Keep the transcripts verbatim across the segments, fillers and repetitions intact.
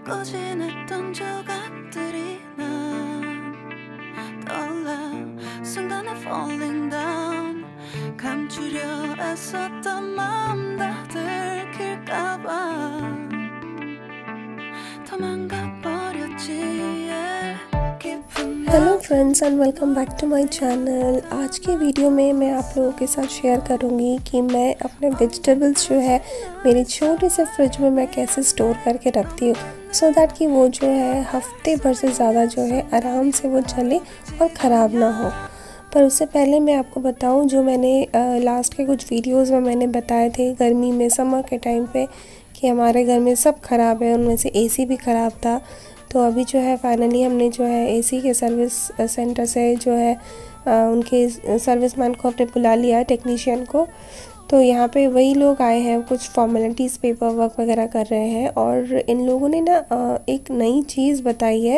꾸진했던 조각들이 난 떠올라 순간에 falling down 감추려 애썼던 마음 다 들킬까봐 도망가버렸지 yeah. Hello friends and welcome back to my channel. आज की video में मैं आप लोगों के साथ शेयर करूंगी कि मैं अपने वेजिटेबल्स जो है मेरी छोटी से फ्रिज में मैं कैसे स्टोर करके रखती हूँ सो दैट कि वो जो है हफ्ते भर से ज़्यादा जो है आराम से वो चले और ख़राब ना हो। पर उससे पहले मैं आपको बताऊं, जो मैंने लास्ट के कुछ वीडियोस में मैंने बताए थे गर्मी में समर के टाइम पे कि हमारे घर में सब ख़राब है, उनमें से एसी भी ख़राब था। तो अभी जो है फाइनली हमने जो है एसी के सर्विस सेंटर से जो है उनके सर्विसमैन को हमने बुला लिया है, टेक्नीशियन को। तो यहाँ पे वही लोग आए हैं, कुछ फॉर्मेलिटीज़ पेपर वर्क वगैरह कर रहे हैं। और इन लोगों ने ना एक नई चीज़ बताई है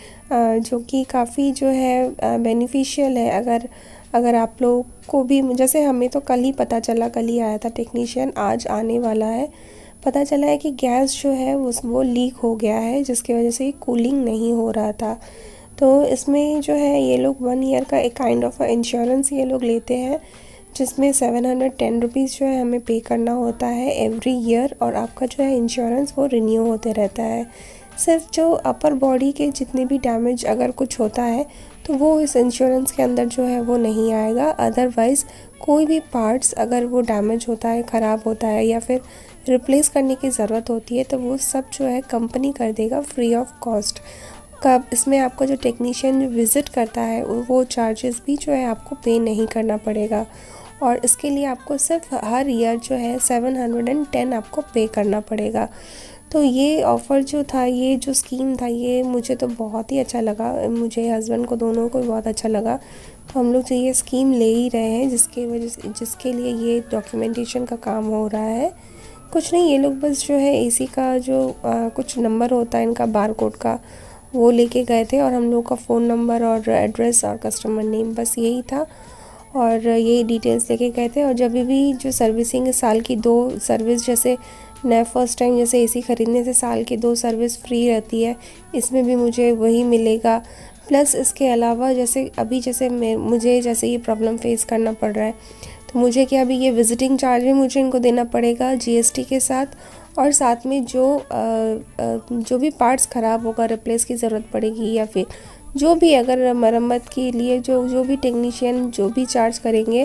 जो कि काफ़ी जो है बेनिफिशियल है। अगर अगर आप लोग को भी, जैसे हमें तो कल ही पता चला, कल ही आया था टेक्नीशियन, आज आने वाला है। पता चला है कि गैस जो है उस वो लीक हो गया है, जिसकी वजह से कूलिंग नहीं हो रहा था। तो इसमें जो है ये लोग वन ईयर का एक काइंड ऑफ इंश्योरेंस ये लोग लेते हैं, जिसमें सेवन हंड्रेड टेन रुपीज़ जो है हमें पे करना होता है एवरी ईयर। और आपका जो है इंश्योरेंस वो रिन्यू होते रहता है। सिर्फ जो अपर बॉडी के जितने भी डैमेज अगर कुछ होता है तो वो इस इंश्योरेंस के अंदर जो है वो नहीं आएगा। अदरवाइज़ कोई भी पार्ट्स अगर वो डैमेज होता है, ख़राब होता है या फिर रिप्लेस करने की ज़रूरत होती है तो वो सब जो है कंपनी कर देगा फ्री ऑफ कॉस्ट। कब इसमें आपको जो टेक्नीशियन जो विज़िट करता है वो चार्जेस भी जो है आपको पे नहीं करना पड़ेगा। और इसके लिए आपको सिर्फ हर ईयर जो है सेवन हंड्रेड एंड टेन आपको पे करना पड़ेगा। तो ये ऑफ़र जो था, ये जो स्कीम था, ये मुझे तो बहुत ही अच्छा लगा, मुझे हस्बैंड को दोनों को बहुत अच्छा लगा। तो हम लोग जो ये स्कीम ले ही रहे हैं, जिसके वजह से जिसके लिए ये डॉक्यूमेंटेशन का काम हो रहा है। कुछ नहीं, ये लोग बस जो है एसी का जो आ, कुछ नंबर होता है इनका बार कोड का, वो लेके गए थे और हम लोग का फ़ोन नंबर और एड्रेस और कस्टमर नेम, बस यही था। और ये डिटेल्स लेके गए थे। और जब भी जो सर्विसिंग है, साल की दो सर्विस, जैसे नया फर्स्ट टाइम जैसे एसी ख़रीदने से साल की दो सर्विस फ्री रहती है, इसमें भी मुझे वही मिलेगा। प्लस इसके अलावा जैसे अभी जैसे मैं मुझे जैसे ये प्रॉब्लम फेस करना पड़ रहा है, तो मुझे क्या अभी ये विज़िटिंग चार्ज भी मुझे इनको देना पड़ेगा जीएसटी के साथ। और साथ में जो आ, आ, जो भी पार्ट्स ख़राब होगा, रिप्लेस की ज़रूरत पड़ेगी या फिर जो भी अगर मरम्मत के लिए जो जो भी टेक्नीशियन जो भी चार्ज करेंगे,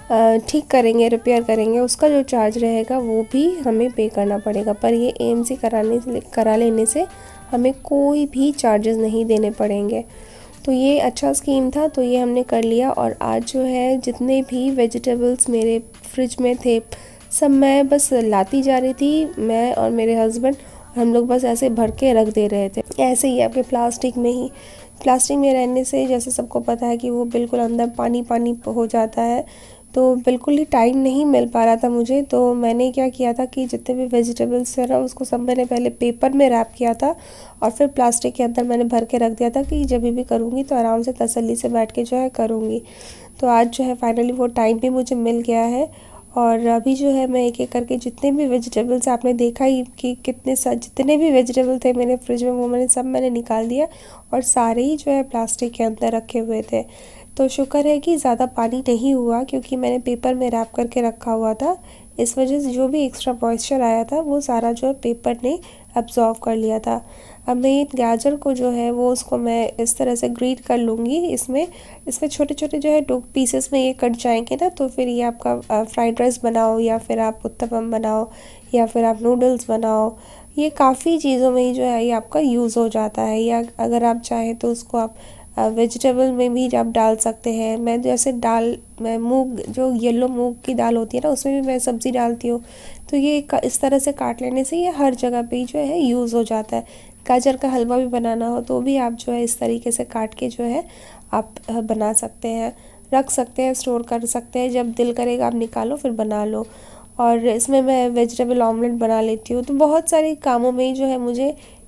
ठीक करेंगे, रिपेयर करेंगे, उसका जो चार्ज रहेगा वो भी हमें पे करना पड़ेगा। पर ये एएमसी कराने से करा लेने से हमें कोई भी चार्जेस नहीं देने पड़ेंगे। तो ये अच्छा स्कीम था, तो ये हमने कर लिया। और आज जो है जितने भी वेजिटेबल्स मेरे फ्रिज में थे सब मैं बस लाती जा रही थी, मैं और मेरे हस्बैंड, हम लोग बस ऐसे भर के रख दे रहे थे। ऐसे ही आपके प्लास्टिक में ही प्लास्टिक में रहने से जैसे सबको पता है कि वो बिल्कुल अंदर पानी पानी हो जाता है, तो बिल्कुल ही टाइम नहीं मिल पा रहा था मुझे। तो मैंने क्या किया था कि जितने भी वेजिटेबल्स थे ना उसको सब मैंने पहले पेपर में रैप किया था और फिर प्लास्टिक के अंदर मैंने भर के रख दिया था कि जब भी करूँगी तो आराम से तसल्ली से बैठ के जो है करूँगी। तो आज जो है फाइनली वो टाइम भी मुझे मिल गया है। और अभी जो है मैं एक एक करके जितने भी वेजिटेबल्स, आपने देखा ही कि कितने सा जितने भी वेजिटेबल थे मेरे फ्रिज में वो मैंने सब मैंने निकाल दिया और सारे ही जो है प्लास्टिक के अंदर रखे हुए थे। तो शुक्र है कि ज़्यादा पानी नहीं हुआ, क्योंकि मैंने पेपर में रैप करके रखा हुआ था। इस वजह से जो भी एक्स्ट्रा मॉइस्चर आया था वो सारा जो है पेपर ने एब्जॉर्व कर लिया था। अब मैं ये गाजर को जो है वो उसको मैं इस तरह से ग्रेट कर लूँगी। इसमें इसमें छोटे छोटे जो है दो पीसेस में ये कट जाएंगे ना, तो फिर ये आपका फ्राइड राइस बनाओ या फिर आप उत्तपम बनाओ या फिर आप नूडल्स बनाओ, ये काफ़ी चीज़ों में ही जो है ये आपका यूज़ हो जाता है। या अगर आप चाहें तो उसको आप वेजिटेबल में भी आप डाल सकते हैं। मैं जैसे दाल, मैं मूंग, जो येलो मूंग की दाल होती है ना, उसमें भी मैं सब्ज़ी डालती हूँ। तो ये इस तरह से काट लेने से ये हर जगह पे जो है यूज़ हो जाता है। गाजर का हलवा भी बनाना हो तो भी आप जो है इस तरीके से काट के जो है आप बना सकते हैं, रख सकते हैं, स्टोर कर सकते हैं। जब दिल करेगा आप निकालो फिर बना लो। और इसमें मैं वेजिटेबल ऑमलेट बना लेती हूँ। तो बहुत सारे कामों में जो है मुझे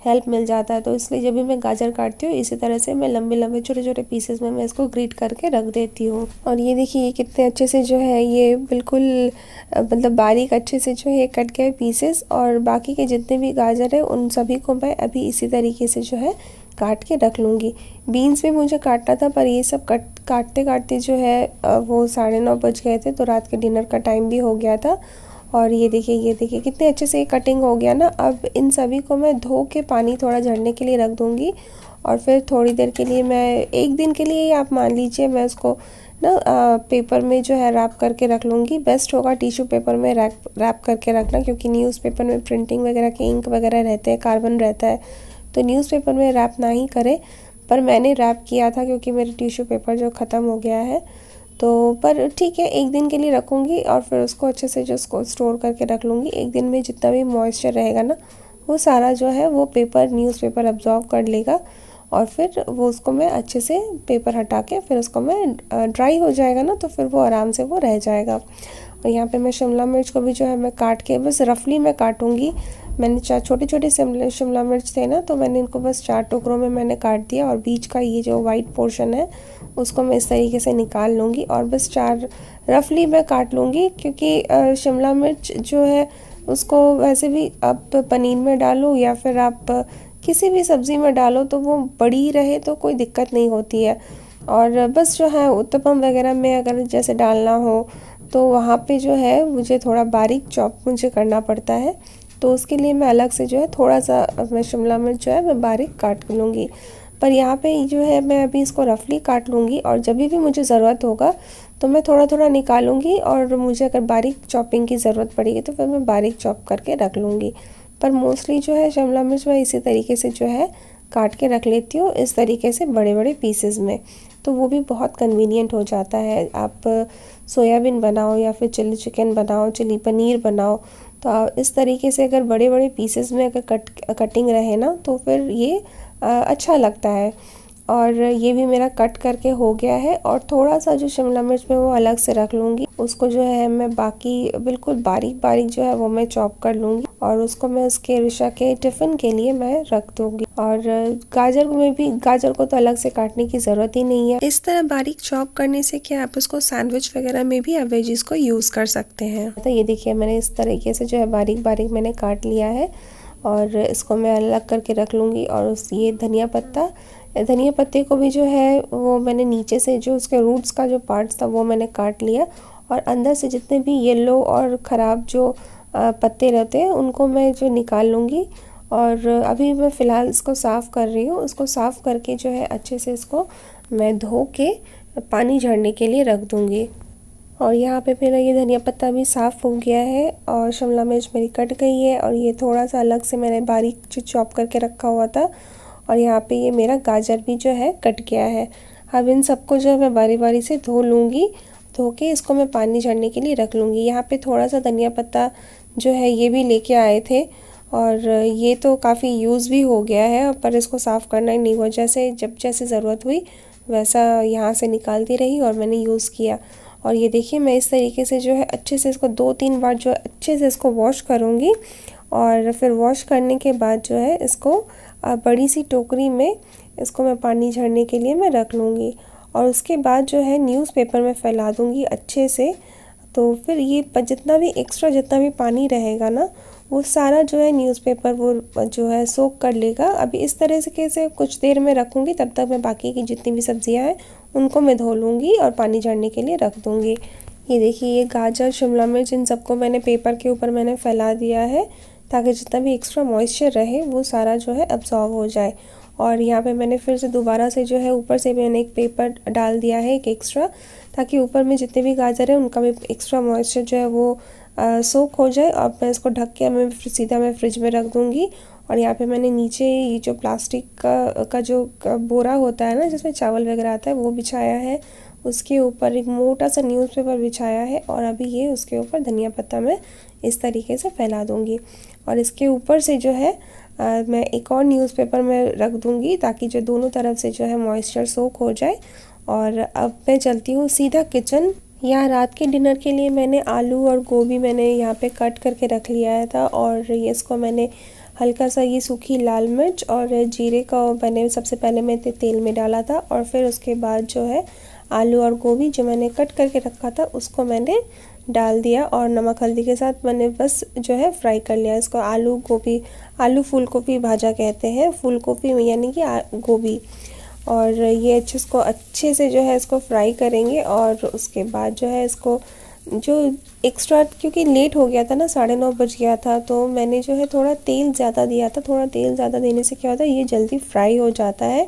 हेल्प मिल जाता है। तो इसलिए जब भी मैं गाजर काटती हूँ इसी तरह से मैं लंबे लंबे छोटे छोटे पीसेस में मैं इसको ग्रेट करके रख देती हूँ। और ये देखिए ये कितने अच्छे से जो है ये बिल्कुल मतलब बारीक अच्छे से जो है कट गए पीसेस। और बाकी के जितने भी गाजर है उन सभी को मैं अभी इसी तरीके से जो है काट के रख लूँगी। बीन्स भी मुझे काटना था पर ये सब कट काटते काटते जो है वो साढ़े नौ बज गए थे, तो रात के डिनर का टाइम भी हो गया था। और ये देखिए ये देखिए कितने अच्छे से ये कटिंग हो गया ना। अब इन सभी को मैं धो के पानी थोड़ा झड़ने के लिए रख दूँगी और फिर थोड़ी देर के लिए मैं एक दिन के लिए आप मान लीजिए मैं उसको ना आ, पेपर में जो है रैप करके रख लूँगी। बेस्ट होगा टिश्यू पेपर में रैप रैप करके रखना, क्योंकि न्यूज़पेपर में प्रिंटिंग वगैरह के इंक वगैरह रहते हैं, कार्बन रहता है, तो न्यूज़पेपर में रैप ना ही करें। पर मैंने रैप किया था क्योंकि मेरे टिश्यू पेपर जो ख़त्म हो गया है। तो पर ठीक है एक दिन के लिए रखूँगी और फिर उसको अच्छे से जो उसको स्टोर करके रख लूँगी। एक दिन में जितना भी मॉइस्चर रहेगा ना वो सारा जो है वो पेपर न्यूज़पेपर अब्जॉर्ब कर लेगा और फिर वो उसको मैं अच्छे से पेपर हटा के फिर उसको मैं ड्राई हो जाएगा ना तो फिर वो आराम से वो रह जाएगा। और यहाँ पे मैं शिमला मिर्च को भी जो है मैं काट के बस रफली मैं काटूँगी। मैंने चार छोटे छोटे शिमला मिर्च थे ना, तो मैंने इनको बस चार टुकड़ों में मैंने काट दिया और बीच का ये जो वाइट पोर्शन है उसको मैं इस तरीके से निकाल लूँगी और बस चार रफली मैं काट लूँगी। क्योंकि शिमला मिर्च जो है उसको वैसे भी आप पनीर में डालो या फिर आप किसी भी सब्ज़ी में डालो तो वो बड़ी रहे तो कोई दिक्कत नहीं होती है। और बस जो है उत्तपम वगैरह में अगर जैसे डालना हो तो वहाँ पे जो है मुझे थोड़ा बारीक चॉप मुझे करना पड़ता है, तो उसके लिए मैं अलग से जो है थोड़ा सा मैं शिमला मिर्च जो है मैं बारीक काट लूँगी। पर यहाँ पे जो है मैं अभी इसको रफली काट लूँगी और जब भी मुझे ज़रूरत होगा तो मैं थोड़ा थोड़ा निकालूँगी और मुझे अगर बारीक चॉपिंग की ज़रूरत पड़ेगी तो फिर मैं बारीक चॉप करके रख लूँगी। पर मोस्टली जो है शिमला मिर्च मैं इसी तरीके से जो है काट के रख लेती हूँ इस तरीके से बड़े बड़े पीसेस में, तो वो भी बहुत कन्वीनियंट हो जाता है। आप सोयाबीन बनाओ या फिर चिली चिकन बनाओ, चिली पनीर बनाओ, तो इस तरीके से अगर बड़े बड़े पीसेस में अगर कट कटिंग रहे ना तो फिर ये आ, अच्छा लगता है। और ये भी मेरा कट करके हो गया है और थोड़ा सा जो शिमला मिर्च में वो अलग से रख लूँगी, उसको जो है मैं बाकी बिल्कुल बारीक बारीक जो है वो मैं चॉप कर लूँगी और उसको मैं उसके रिशा के टिफ़िन के लिए मैं रख दूँगी। और गाजर में भी गाजर को तो अलग से काटने की ज़रूरत ही नहीं है। इस तरह बारीक चॉप करने से क्या आप उसको सैंडविच वगैरह में भी आप वेजिस को यूज़ कर सकते हैं। तो ये देखिए मैंने इस तरीके से जो है बारीक बारीक मैंने काट लिया है और इसको मैं अलग करके रख लूँगी। और उस ये धनिया पत्ता धनिया पत्ते को भी जो है वो मैंने नीचे से जो उसके रूट्स का जो पार्ट्स था वो मैंने काट लिया और अंदर से जितने भी येलो और ख़राब जो पत्ते रहते हैं उनको मैं जो निकाल लूँगी। और अभी मैं फ़िलहाल इसको साफ़ कर रही हूँ। उसको साफ़ करके जो है अच्छे से इसको मैं धो के पानी झड़ने के लिए रख दूँगी। और यहाँ पे मेरा ये धनिया पत्ता भी साफ़ हो गया है और शिमला मिर्च मेरी कट गई है और ये थोड़ा सा अलग से मैंने बारीक जो चॉप करके रखा हुआ था। और यहाँ पे ये मेरा गाजर भी जो है कट गया है। अब इन सबको जो है मैं बारी बारी से धो लूँगी, धो के इसको मैं पानी झड़ने के लिए रख लूँगी। यहाँ पे थोड़ा सा धनिया पत्ता जो है ये भी लेके आए थे और ये तो काफ़ी यूज़ भी हो गया है, पर इसको साफ़ करना ही नहीं हुआ। जैसे जब जैसे ज़रूरत हुई वैसा यहाँ से निकालती रही और मैंने यूज़ किया। और ये देखिए मैं इस तरीके से जो है अच्छे से इसको दो तीन बार जो अच्छे से इसको वॉश करूँगी और फिर वॉश करने के बाद जो है इसको बड़ी सी टोकरी में इसको मैं पानी झड़ने के लिए मैं रख लूँगी और उसके बाद जो है न्यूज़पेपर में फैला दूँगी अच्छे से। तो फिर ये जितना भी एक्स्ट्रा जितना भी पानी रहेगा ना वो सारा जो है न्यूज़पेपर वो जो है सोख कर लेगा। अभी इस तरह से कैसे कुछ देर में रखूँगी, तब तक मैं बाकी की जितनी भी सब्जियां हैं उनको मैं धो लूँगी और पानी झड़ने के लिए रख दूँगी। ये देखिए ये गाजर शिमला मिर्च इन सबको मैंने पेपर के ऊपर मैंने फैला दिया है ताकि जितना भी एक्स्ट्रा मॉइस्चर रहे वो सारा जो है अब्जॉर्ब हो जाए। और यहाँ पे मैंने फिर से दोबारा से जो है ऊपर से मैंने एक पेपर डाल दिया है एक एक्स्ट्रा, ताकि ऊपर में जितने भी गाजर है उनका भी एक्स्ट्रा मॉइस्चर जो है वो सोख हो जाए। और मैं इसको ढक के मैं सीधा मैं फ्रिज में रख दूँगी। और यहाँ पे मैंने नीचे ये जो प्लास्टिक का का जो बोरा होता है ना जिसमें चावल वगैरह आता है वो बिछाया है, उसके ऊपर एक मोटा सा न्यूज़पेपर बिछाया है और अभी ये उसके ऊपर धनिया पत्ता मैं इस तरीके से फैला दूँगी। और इसके ऊपर से जो है आ, मैं एक और न्यूज़पेपर में रख दूँगी ताकि जो दोनों तरफ से जो है मॉइस्चर सोख हो जाए। और अब मैं चलती हूँ सीधा किचन। यहाँ रात के डिनर के लिए मैंने आलू और गोभी मैंने यहाँ पे कट करके रख लिया था और ये इसको मैंने हल्का सा ये सूखी लाल मिर्च और जीरे का मैंने सबसे पहले मैं तेल में डाला था और फिर उसके बाद जो है आलू और गोभी जो मैंने कट करके रखा था उसको मैंने डाल दिया और नमक हल्दी के साथ मैंने बस जो है फ्राई कर लिया इसको। आलू गोभी, आलू फूल गोभी भाजा कहते हैं, फूल गोभी यानी कि गोभी। और ये अच्छे इसको अच्छे से जो है इसको फ्राई करेंगे और उसके बाद जो है इसको जो एक्स्ट्रा, क्योंकि लेट हो गया था ना, साढ़े नौ बज गया था, तो मैंने जो है थोड़ा तेल ज़्यादा दिया था। थोड़ा तेल ज़्यादा देने से क्या होता है, ये जल्दी फ्राई हो जाता है।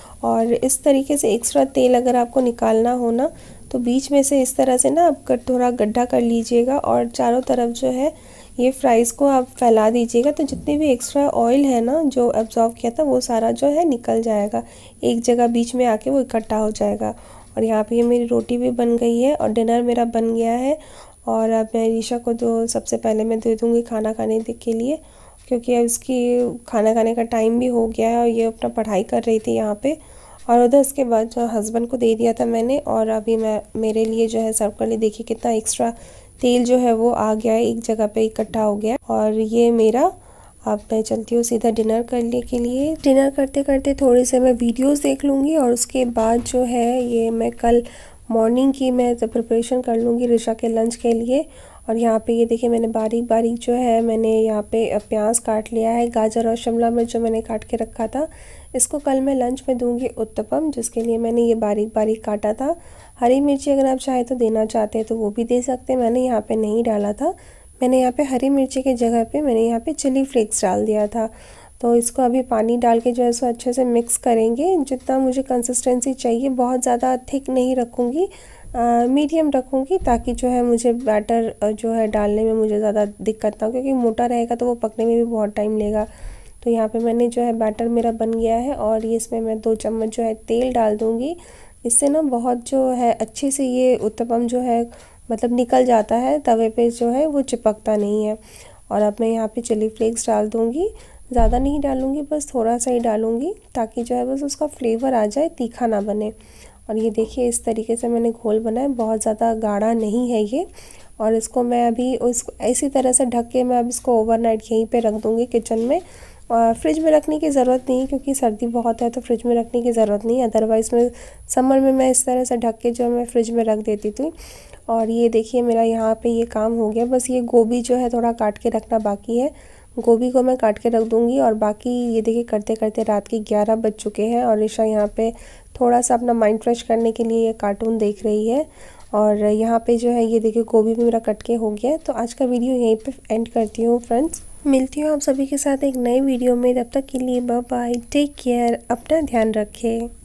और इस तरीके से एक्स्ट्रा तेल अगर आपको निकालना हो ना, तो बीच में से इस तरह से ना आप थोड़ा गड्ढा कर लीजिएगा और चारों तरफ जो है ये फ्राइज़ को आप फैला दीजिएगा, तो जितने भी एक्स्ट्रा ऑयल है ना जो एब्जॉर्ब किया था वो सारा जो है निकल जाएगा, एक जगह बीच में आके वो इकट्ठा हो जाएगा। और यहाँ पे ये मेरी रोटी भी बन गई है और डिनर मेरा बन गया है। और अब मैं रीशा को तो सबसे पहले मैं दे दूँगी खाना खाने के लिए, क्योंकि अब इसकी खाना खाने का टाइम भी हो गया है और ये अपना पढ़ाई कर रही थी यहाँ पे। और उधर उसके बाद जो हस्बैंड को दे दिया था मैंने और अभी मैं मेरे लिए जो है सर्व कर ली। देखिए कितना एक्स्ट्रा तेल जो है वो आ गया है, एक जगह पे इकट्ठा हो गया। और ये मेरा, अब मैं चलती हूँ सीधा डिनर करने के लिए। डिनर करते करते थोड़ी से मैं वीडियोस देख लूँगी और उसके बाद जो है ये मैं कल मॉर्निंग की मैं प्रिपरेशन कर लूँगी ऋषा के लंच के लिए। और यहाँ पे ये देखिए मैंने बारीक बारीक जो है मैंने यहाँ पे प्याज काट लिया है, गाजर और शिमला मिर्च जो मैंने काट के रखा था, इसको कल मैं लंच में दूंगी उत्तपम, जिसके लिए मैंने ये बारीक बारीक काटा था। हरी मिर्ची अगर आप चाहे तो देना चाहते हैं तो वो भी दे सकते हैं, मैंने यहाँ पे नहीं डाला था। मैंने यहाँ पे हरी मिर्ची के जगह पे मैंने यहाँ पे चिली फ्लेक्स डाल दिया था। तो इसको अभी पानी डाल के जो है इसको अच्छे से मिक्स करेंगे, जितना मुझे कंसिस्टेंसी चाहिए। बहुत ज़्यादा थिक नहीं रखूँगी, मीडियम रखूँगी, ताकि जो है मुझे बैटर जो है डालने में मुझे ज़्यादा दिक्कत ना हो, क्योंकि मोटा रहेगा तो वो पकने में भी बहुत टाइम लेगा। तो यहाँ पे मैंने जो है बैटर मेरा बन गया है और ये इसमें मैं दो चम्मच जो है तेल डाल दूँगी। इससे ना बहुत जो है अच्छे से ये उत्तपम जो है मतलब निकल जाता है, तवे पे जो है वो चिपकता नहीं है। और अब मैं यहाँ पे चिली फ्लेक्स डाल दूँगी, ज़्यादा नहीं डालूँगी, बस थोड़ा सा ही डालूँगी, ताकि जो है बस उसका फ्लेवर आ जाए, तीखा ना बने। और ये देखिए इस तरीके से मैंने घोल बनाया, बहुत ज़्यादा गाढ़ा नहीं है ये। और इसको मैं अभी उस इसी तरह से ढक के मैं अब इसको ओवरनाइट यहीं पे रख दूँगी किचन में। और फ्रिज में रखने की ज़रूरत नहीं है, क्योंकि सर्दी बहुत है तो फ्रिज में रखने की ज़रूरत नहीं है। अदरवाइज़ मैं समर में मैं इस तरह से ढक के जो मैं फ्रिज में रख देती थी। और ये देखिए मेरा यहाँ पे ये काम हो गया। बस ये गोभी जो है थोड़ा काट के रखना बाकी है, गोभी को मैं काट के रख दूँगी। और बाकी ये देखिए करते करते रात के ग्यारह बज चुके हैं और ऋषा यहाँ पे थोड़ा सा अपना माइंड फ्रेश करने के लिए ये कार्टून देख रही है। और यहाँ पे जो है ये देखिए गोभी भी मेरा कट के हो गया है। तो आज का वीडियो यहीं पे एंड करती हूँ फ्रेंड्स। मिलती हूँ आप सभी के साथ एक नए वीडियो में, तब तक के लिए बाय बाय, टेक केयर, अपना ध्यान रखें।